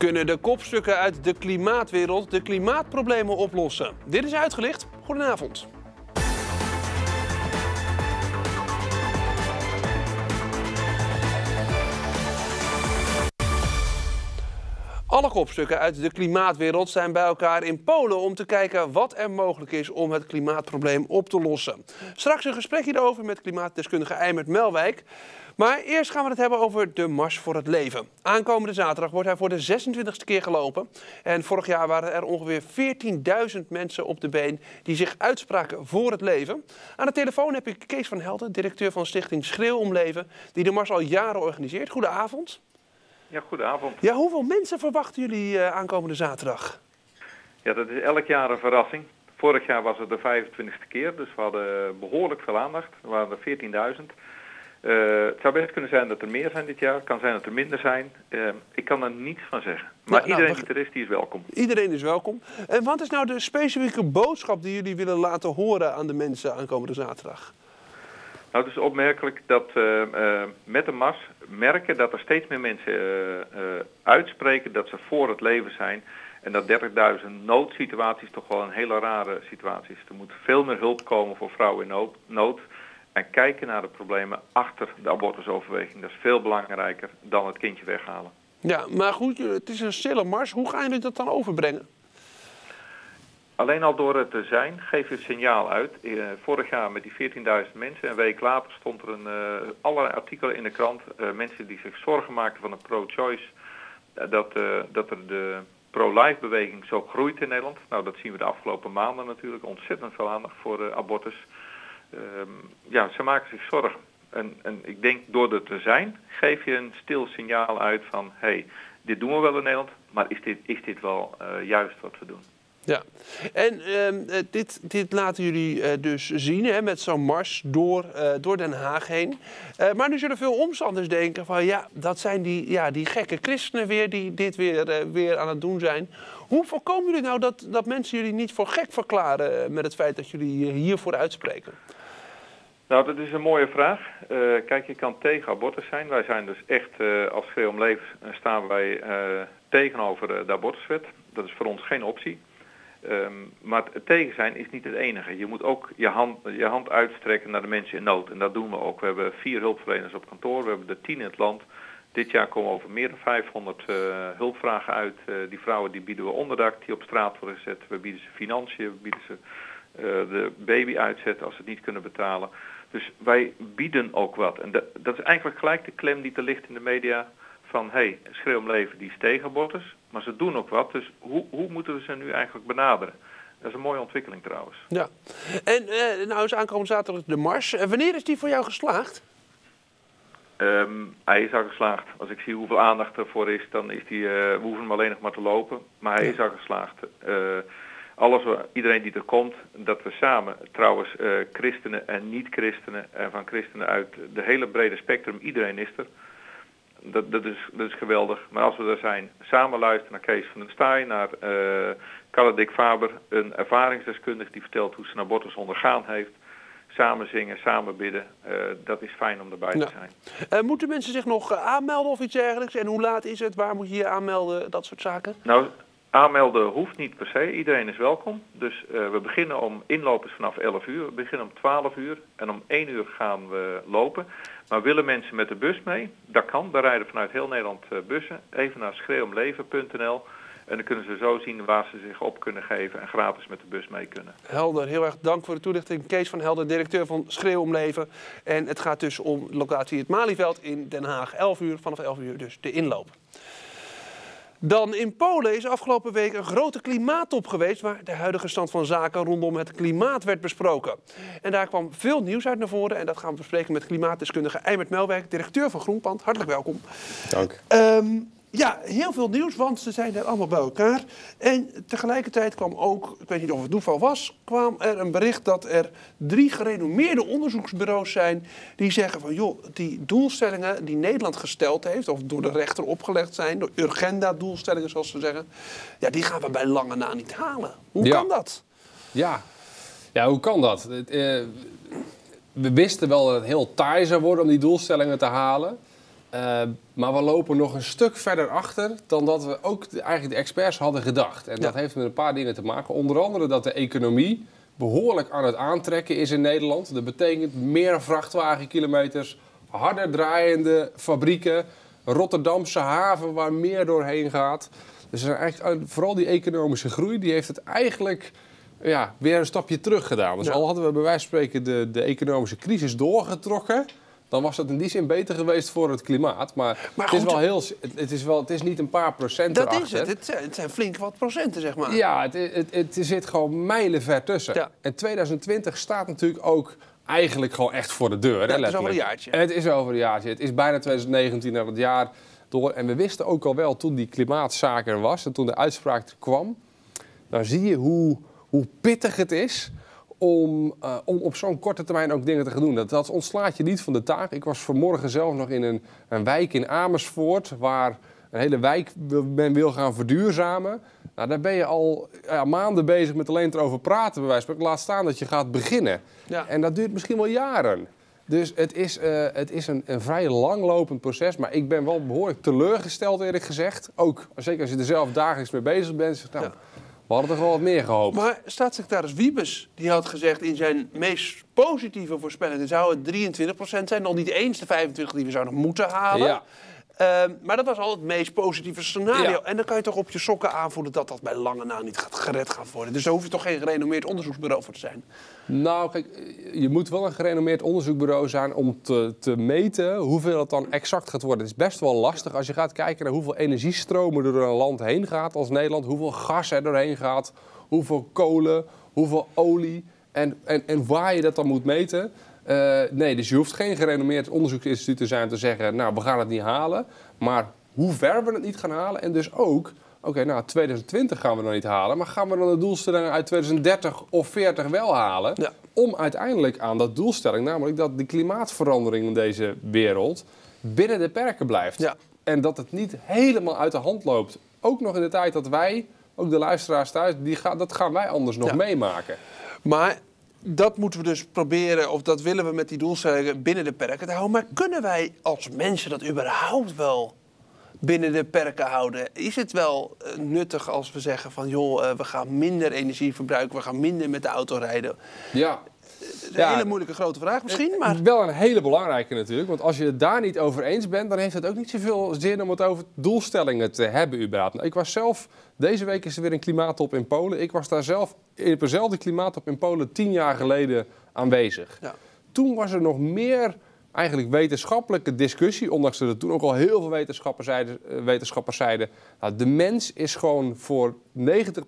Kunnen de kopstukken uit de klimaatwereld de klimaatproblemen oplossen? Dit is Uitgelicht. Goedenavond. Alle kopstukken uit de klimaatwereld zijn bij elkaar in Polen om te kijken wat er mogelijk is om het klimaatprobleem op te lossen. Straks een gesprek hierover met klimaatdeskundige Eimert Melwijk. Maar eerst gaan we het hebben over de Mars voor het Leven. Aankomende zaterdag wordt hij voor de 26e keer gelopen. En vorig jaar waren er ongeveer 14.000 mensen op de been die zich uitspraken voor het leven. Aan de telefoon heb ik Kees van Helden, directeur van stichting Schreeuw om Leven, die de Mars al jaren organiseert. Goedenavond. Ja, goedenavond. Ja, hoeveel mensen verwachten jullie aankomende zaterdag? Ja, dat is elk jaar een verrassing. Vorig jaar was het de 25e keer, dus we hadden behoorlijk veel aandacht. Er waren er 14.000. Het zou best kunnen zijn dat er meer zijn dit jaar. Het kan zijn dat er minder zijn. Ik kan er niets van zeggen. Maar iedereen die er is, die is welkom. Iedereen is welkom. En wat is nou de specifieke boodschap die jullie willen laten horen aan de mensen aankomende zaterdag? Nou, het is opmerkelijk dat met de Mars merken dat er steeds meer mensen uitspreken dat ze voor het leven zijn. En dat 30.000 noodsituaties toch wel een hele rare situatie is. Er moet veel meer hulp komen voor vrouwen in nood. En kijken naar de problemen achter de abortusoverweging. Dat is veel belangrijker dan het kindje weghalen. Ja, maar goed, het is een stille Mars. Hoe gaan jullie dat dan overbrengen? Alleen al door het te zijn geef je het signaal uit. Vorig jaar met die 14.000 mensen, een week later stond er allerlei artikelen in de krant. Mensen die zich zorgen maakten van de pro-choice. Dat er de pro-life beweging zo groeit in Nederland. Nou, dat zien we de afgelopen maanden natuurlijk. Ontzettend veel aandacht voor abortus. Ja, ze maken zich zorgen. En ik denk door er te zijn geef je een stil signaal uit van hey, dit doen we wel in Nederland, maar is dit wel juist wat we doen? Ja, en dit laten jullie dus zien hè, met zo'n mars door Den Haag heen. Maar nu zullen veel omstanders denken van ja, dat zijn die gekke christenen weer die dit weer aan het doen zijn. Hoe voorkomen jullie nou dat mensen jullie niet voor gek verklaren met het feit dat jullie hiervoor uitspreken? Nou, dat is een mooie vraag. Kijk, je kan tegen abortus zijn. Wij zijn dus echt, als Schreeuw om Leven staan wij tegenover de abortuswet. Dat is voor ons geen optie. Maar het tegen zijn is niet het enige. Je moet ook je hand uitstrekken naar de mensen in nood. En dat doen we ook. We hebben 4 hulpverleners op kantoor. We hebben er 10 in het land. Dit jaar komen over meer dan 500 hulpvragen uit. Die vrouwen die bieden we onderdak die op straat worden gezet. We bieden ze financiën. We bieden ze de baby uitzetten als ze het niet kunnen betalen. Dus wij bieden ook wat. En dat is eigenlijk gelijk de klem die er ligt in de media. Van hey, Schreeuw om Leven die is tegen abortus. Maar ze doen ook wat. Dus hoe moeten we ze nu eigenlijk benaderen? Dat is een mooie ontwikkeling trouwens. Ja. En nou is aankomende zaterdag de Mars. Wanneer is die voor jou geslaagd? Hij is al geslaagd. Als ik zie hoeveel aandacht ervoor is, dan is die, we hoeven hem alleen nog maar te lopen. Maar hij is al geslaagd. Iedereen die er komt, dat we samen, trouwens christenen en niet-christenen, en van christenen uit de hele brede spectrum, iedereen is er. Dat is geweldig. Maar als we er zijn, samen luisteren naar Kees van den Staaij, naar Carla Dick Faber, een ervaringsdeskundige die vertelt hoe ze een abortus ondergaan heeft. Samen zingen, samen bidden, dat is fijn om erbij te zijn. Moeten mensen zich nog aanmelden of iets dergelijks? En hoe laat is het? Waar moet je je aanmelden? Dat soort zaken? Nou, aanmelden hoeft niet per se. Iedereen is welkom. Dus we beginnen inlopen is vanaf 11 uur. We beginnen om 12 uur en om 1 uur gaan we lopen. Maar willen mensen met de bus mee? Dat kan. Daar rijden vanuit heel Nederland bussen. Even naar schreeuwomleven.nl. En dan kunnen ze zo zien waar ze zich op kunnen geven en gratis met de bus mee kunnen. Helder, heel erg dank voor de toelichting. Kees van Helden, directeur van Schreeuw om Leven. En het gaat dus om locatie het Malieveld in Den Haag. 11 uur, vanaf 11 uur dus de inloop. Dan in Polen is afgelopen week een grote klimaattop geweest waar de huidige stand van zaken rondom het klimaat werd besproken. En daar kwam veel nieuws uit naar voren en dat gaan we bespreken met klimaatdeskundige Eimert Melwijk, directeur van Groenpand. Hartelijk welkom. Dank. Ja, heel veel nieuws, want ze zijn er allemaal bij elkaar. En tegelijkertijd kwam ook, ik weet niet of het toeval was, kwam er een bericht dat er 3 gerenommeerde onderzoeksbureaus zijn die zeggen van joh, die doelstellingen die Nederland gesteld heeft, of door de rechter opgelegd zijn, door Urgenda-doelstellingen zoals ze zeggen, ja, die gaan we bij lange na niet halen. Hoe kan dat? Ja, hoe kan dat? We wisten wel dat het heel taai zou worden om die doelstellingen te halen. Maar we lopen nog een stuk verder achter dan dat we ook eigenlijk de experts hadden gedacht. En dat heeft met een paar dingen te maken. Onder andere dat de economie behoorlijk aan het aantrekken is in Nederland. Dat betekent meer vrachtwagenkilometers, harder draaiende fabrieken, Rotterdamse haven waar meer doorheen gaat. Dus eigenlijk, vooral die economische groei, die heeft het eigenlijk weer een stapje terug gedaan. Dus al hadden we bij wijze van spreken de economische crisis doorgetrokken, dan was dat in die zin beter geweest voor het klimaat. Maar het is niet een paar procent dat erachter. is het. Het zijn flink wat procenten, zeg maar. Ja, het zit gewoon mijlenver tussen. Ja. En 2020 staat natuurlijk ook eigenlijk gewoon echt voor de deur. Ja, het is over een jaartje. Het is over een jaartje. Het is bijna 2019 naar het jaar door. En we wisten ook al wel toen die klimaatzaak er was en toen de uitspraak er kwam. Dan zie je hoe pittig het is om op zo'n korte termijn ook dingen te gaan doen. Dat ontslaat je niet van de taak. Ik was vanmorgen zelf nog in een wijk in Amersfoort, waar een hele wijk men wil gaan verduurzamen. Nou, daar ben je al maanden bezig met alleen erover praten, bij wijze van spreken. Laat staan dat je gaat beginnen. Ja. En dat duurt misschien wel jaren. Dus het is een vrij langlopend proces. Maar ik ben wel behoorlijk teleurgesteld, eerlijk gezegd. Ook zeker als je er zelf dagelijks mee bezig bent. Nou, we hadden toch wel wat meer gehoopt. Maar staatssecretaris Wiebes die had gezegd in zijn meest positieve voorspelling zou het 23% zijn. Nog niet eens de 25% die we zouden moeten halen. Ja. Maar dat was al het meest positieve scenario. Ja. En dan kan je toch op je sokken aanvoelen dat dat bij lange na niet gered gaat worden. Dus daar hoef je toch geen gerenommeerd onderzoeksbureau voor te zijn? Nou, kijk, je moet wel een gerenommeerd onderzoeksbureau zijn om te meten hoeveel het dan exact gaat worden. Het is best wel lastig als je gaat kijken naar hoeveel energiestromen er door een land heen gaat als Nederland. Hoeveel gas er doorheen gaat, hoeveel kolen, hoeveel olie en waar je dat dan moet meten. Nee, dus je hoeft geen gerenommeerd onderzoeksinstituut te zijn te zeggen, nou, we gaan het niet halen. Maar hoe ver we het niet gaan halen en dus ook, nou, 2020 gaan we dan niet halen, maar gaan we dan de doelstellingen uit 2030 of 40 wel halen? Ja. Om uiteindelijk aan dat doelstelling, namelijk dat de klimaatverandering in deze wereld binnen de perken blijft. Ja. En dat het niet helemaal uit de hand loopt. Ook nog in de tijd dat wij, ook de luisteraars thuis, dat gaan wij anders nog meemaken. Maar dat moeten we dus proberen, of dat willen we met die doelstellingen binnen de perken te houden. Maar kunnen wij als mensen dat überhaupt wel binnen de perken houden? Is het wel nuttig als we zeggen van joh, we gaan minder energie verbruiken, we gaan minder met de auto rijden? Ja. Een hele moeilijke grote vraag misschien, maar wel een hele belangrijke natuurlijk. Want als je het daar niet over eens bent, dan heeft het ook niet zoveel zin om het over doelstellingen te hebben überhaupt. Nou, ik was zelf, deze week is er weer een klimaattop in Polen. Ik was daar zelf op dezelfde klimaattop in Polen 10 jaar geleden aanwezig. Ja. Toen was er nog meer eigenlijk wetenschappelijke discussie, ondanks dat er toen ook al heel veel wetenschappers zeiden, nou, de mens is gewoon voor 90%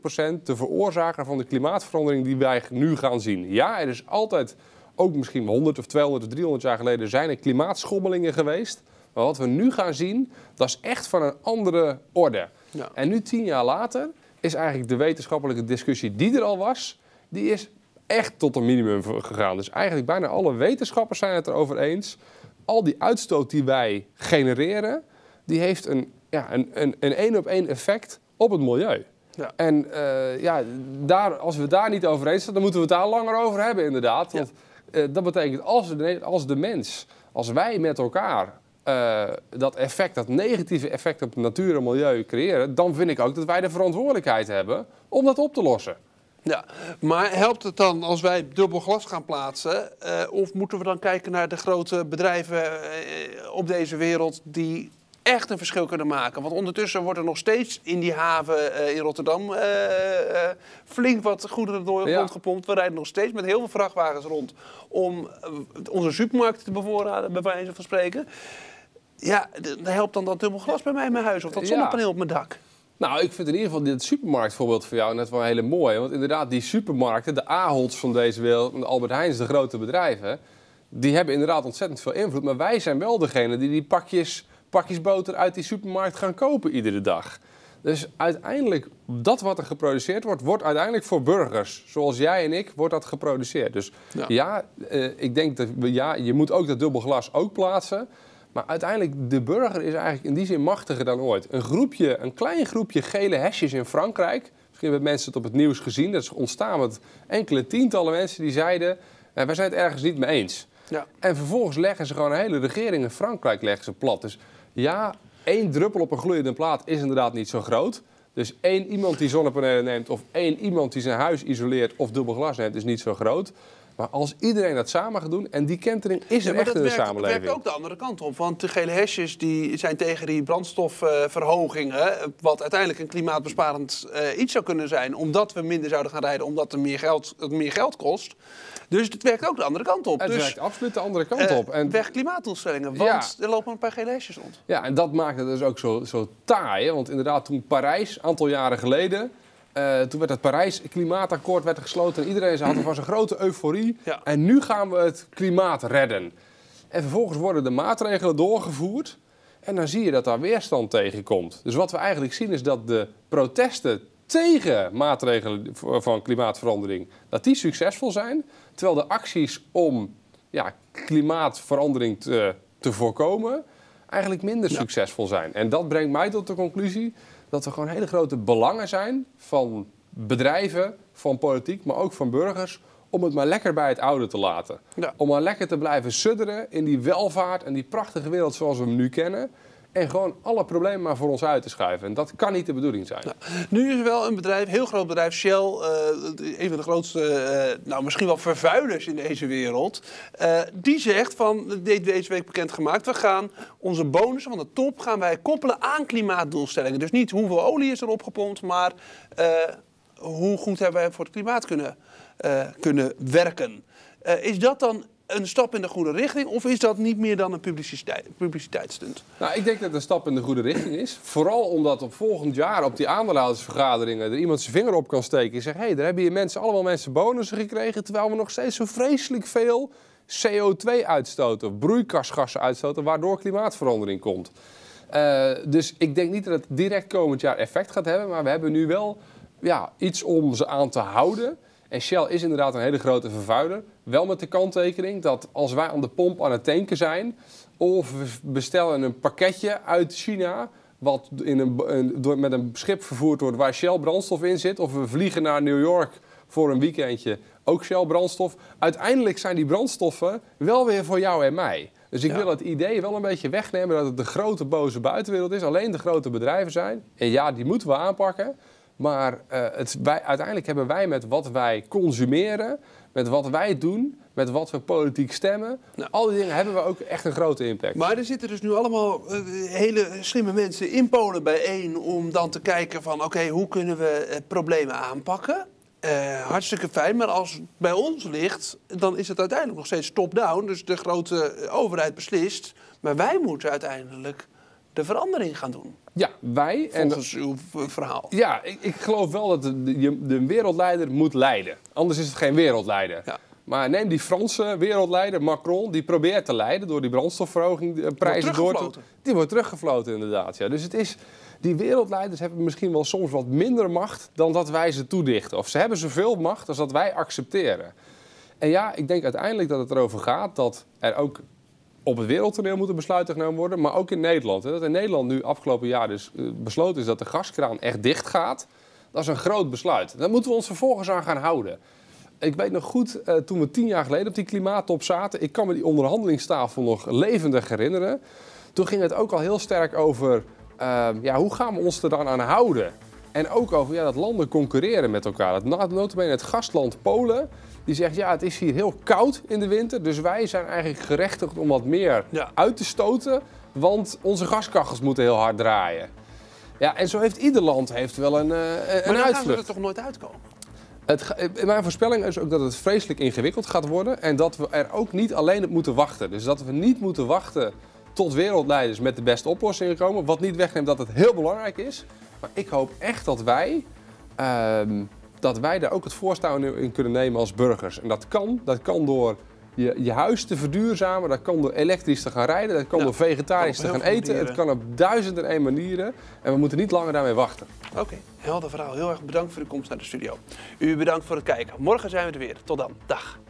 de veroorzaker van de klimaatverandering die wij nu gaan zien. Ja, er is altijd, ook misschien 100 of 200 of 300 jaar geleden, zijn er klimaatschommelingen geweest. Maar wat we nu gaan zien, dat is echt van een andere orde. Ja. En nu 10 jaar later is eigenlijk de wetenschappelijke discussie die er al was, die is echt tot een minimum gegaan. Dus eigenlijk bijna alle wetenschappers zijn het erover eens. Al die uitstoot die wij genereren, die heeft een 1-op-1 effect op het milieu. Ja. En als we daar niet over eens zijn, dan moeten we het daar langer over hebben inderdaad. Want dat betekent als de mens, als wij met elkaar dat effect, dat negatieve effect op de natuur en milieu creëren, dan vind ik ook dat wij de verantwoordelijkheid hebben om dat op te lossen. Ja, maar helpt het dan als wij dubbel glas gaan plaatsen? Of moeten we dan kijken naar de grote bedrijven op deze wereld die echt een verschil kunnen maken? Want ondertussen wordt er nog steeds in die haven in Rotterdam flink wat goederen door rondgepompt. We rijden nog steeds met heel veel vrachtwagens rond om onze supermarkten te bevoorraden, bij wijze van spreken. Ja, helpt dan dat dubbel glas bij mij in mijn huis of dat zonnepaneel op mijn dak? Nou, ik vind in ieder geval dit supermarktvoorbeeld voor jou net wel een hele mooie. Want inderdaad, die supermarkten, de Aholds van deze wereld, de Albert Heijns, de grote bedrijven, die hebben inderdaad ontzettend veel invloed. Maar wij zijn wel degene die pakjes boter uit die supermarkt gaan kopen iedere dag. Dus uiteindelijk, dat wat er geproduceerd wordt, wordt uiteindelijk voor burgers, zoals jij en ik, wordt dat geproduceerd. Dus ik denk dat je moet ook dat dubbel glas ook plaatsen. Maar uiteindelijk, de burger is eigenlijk in die zin machtiger dan ooit. Een klein groepje gele hesjes in Frankrijk. Misschien hebben mensen het op het nieuws gezien. Dat is ontstaan met enkele tientallen mensen die zeiden, wij zijn het ergens niet mee eens. Ja. En vervolgens leggen ze gewoon een hele regering in Frankrijk plat. Dus Ja, 1 druppel op een gloeiende plaat is inderdaad niet zo groot. Dus 1 iemand die zonnepanelen neemt of 1 iemand die zijn huis isoleert of dubbel glas neemt is niet zo groot. Maar als iedereen dat samen gaat doen, en die kentering is er echt in de samenleving. Dat werkt ook de andere kant op. Want de gele hesjes die zijn tegen die brandstofverhogingen, wat uiteindelijk een klimaatbesparend iets zou kunnen zijn, omdat we minder zouden gaan rijden, omdat het meer geld kost. Dus het werkt ook de andere kant op. Het werkt absoluut de andere kant op. En weg klimaatdoelstellingen, want er lopen een paar gele hesjes rond. Ja, en dat maakt het dus ook zo taai. Hè? Want inderdaad, toen Parijs, een aantal jaren geleden, toen werd het Parijs Klimaatakkoord gesloten en iedereen had er een grote euforie. Ja. En nu gaan we het klimaat redden. En vervolgens worden de maatregelen doorgevoerd en dan zie je dat daar weerstand tegen komt. Dus wat we eigenlijk zien is dat de protesten tegen maatregelen van klimaatverandering, dat die succesvol zijn. Terwijl de acties om klimaatverandering te voorkomen eigenlijk minder succesvol zijn. En dat brengt mij tot de conclusie dat er gewoon hele grote belangen zijn van bedrijven, van politiek, maar ook van burgers, om het maar lekker bij het oude te laten. Ja. Om maar lekker te blijven sudderen in die welvaart en die prachtige wereld zoals we hem nu kennen. En gewoon alle problemen maar voor ons uit te schuiven. En dat kan niet de bedoeling zijn. Nou, nu is er wel een bedrijf, heel groot bedrijf, Shell, een van de grootste, misschien wel vervuilers in deze wereld. Die zegt van, deze week bekendgemaakt, we gaan onze bonussen van de top gaan wij koppelen aan klimaatdoelstellingen. Dus niet hoeveel olie is er opgepompt, maar hoe goed hebben wij voor het klimaat kunnen werken. Is dat dan een stap in de goede richting, of is dat niet meer dan een publiciteitsstunt? Nou, ik denk dat het een stap in de goede richting is. Vooral omdat op volgend jaar op die aandeelhoudersvergaderingen er iemand zijn vinger op kan steken en zegt, hé, daar hebben hier allemaal mensen bonussen gekregen, terwijl we nog steeds zo vreselijk veel CO2 uitstoten, of broeikasgassen uitstoten, waardoor klimaatverandering komt. Dus ik denk niet dat het direct komend jaar effect gaat hebben, maar we hebben nu wel iets om ze aan te houden. En Shell is inderdaad een hele grote vervuiler. Wel met de kanttekening dat als wij aan de pomp aan het tanken zijn, of we bestellen een pakketje uit China, wat met een schip vervoerd wordt waar Shell brandstof in zit, of we vliegen naar New York voor een weekendje, ook Shell brandstof. Uiteindelijk zijn die brandstoffen wel weer voor jou en mij. Dus ik wil het idee wel een beetje wegnemen dat het de grote boze buitenwereld is. Alleen de grote bedrijven zijn. En ja, die moeten we aanpakken. Maar uiteindelijk hebben wij met wat wij consumeren, met wat wij doen, met wat we politiek stemmen, al die dingen hebben we ook echt een grote impact. Maar er zitten dus nu allemaal hele slimme mensen in Polen bijeen om dan te kijken van oké, hoe kunnen we problemen aanpakken? Hartstikke fijn, maar als het bij ons ligt, dan is het uiteindelijk nog steeds top-down. Dus de grote overheid beslist, maar wij moeten uiteindelijk de verandering gaan doen. Ja, wij. Volgens uw verhaal. Ja, ik geloof wel dat de wereldleider moet leiden. Anders is het geen wereldleider. Ja. Maar neem die Franse wereldleider, Macron, die probeert te leiden door die brandstofverhoging prijzen die wordt teruggefloten inderdaad. Ja. Dus het is, die wereldleiders hebben misschien wel soms wat minder macht dan dat wij ze toedichten. Of ze hebben zoveel macht als dat wij accepteren. En ja, ik denk uiteindelijk dat het erover gaat dat er ook op het wereldtoneel moeten besluiten genomen worden, maar ook in Nederland. Dat in Nederland nu afgelopen jaar dus besloten is dat de gaskraan echt dicht gaat. Dat is een groot besluit. Daar moeten we ons vervolgens aan gaan houden. Ik weet nog goed, toen we 10 jaar geleden op die klimaattop zaten, ik kan me die onderhandelingstafel nog levendig herinneren. Toen ging het ook al heel sterk over, hoe gaan we ons er dan aan houden? En ook over dat landen concurreren met elkaar. Dat nota bene het gastland Polen, die zegt, het is hier heel koud in de winter, dus wij zijn eigenlijk gerechtigd om wat meer uit te stoten, want onze gaskachels moeten heel hard draaien. Ja, en zo heeft ieder land wel een uitvlucht. Maar dan gaan we er toch nooit uitkomen? Mijn voorspelling is ook dat het vreselijk ingewikkeld gaat worden en dat we er ook niet alleen op moeten wachten. Dus dat we niet moeten wachten tot wereldleiders met de beste oplossingen komen, wat niet wegneemt dat het heel belangrijk is. Maar ik hoop echt dat wij daar ook het voortouw in kunnen nemen als burgers. En dat kan door je huis te verduurzamen, dat kan door elektrisch te gaan rijden, dat kan door vegetarisch te gaan eten. Het kan op 1001 manieren en we moeten niet langer daarmee wachten. Oké, helder verhaal. Heel erg bedankt voor uw komst naar de studio. U bedankt voor het kijken. Morgen zijn we er weer. Tot dan. Dag.